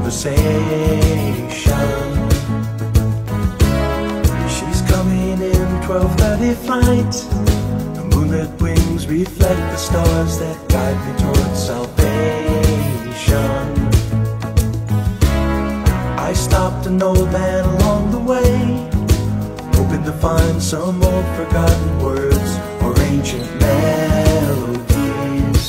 conversation. She's coming in 12:30 flight. The moonlit wings reflect the stars that guide me towards salvation. I stopped an old man along the way, hoping to find some old forgotten words or ancient melodies.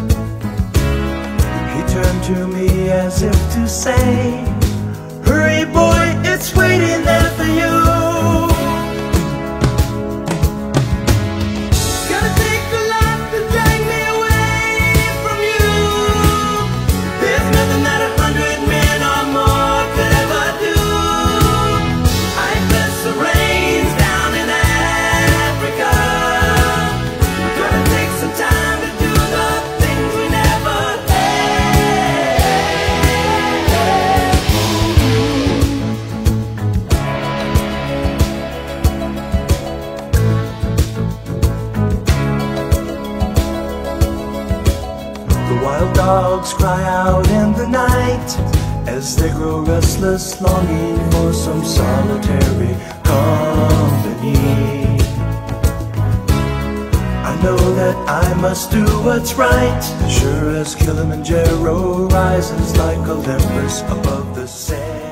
He turned to me as if to say, "Hurry boy, it's waiting there for you." Wild dogs cry out in the night as they grow restless, longing for some solitary company. I know that I must do what's right, as sure as Kilimanjaro rises like Olympus above the sand.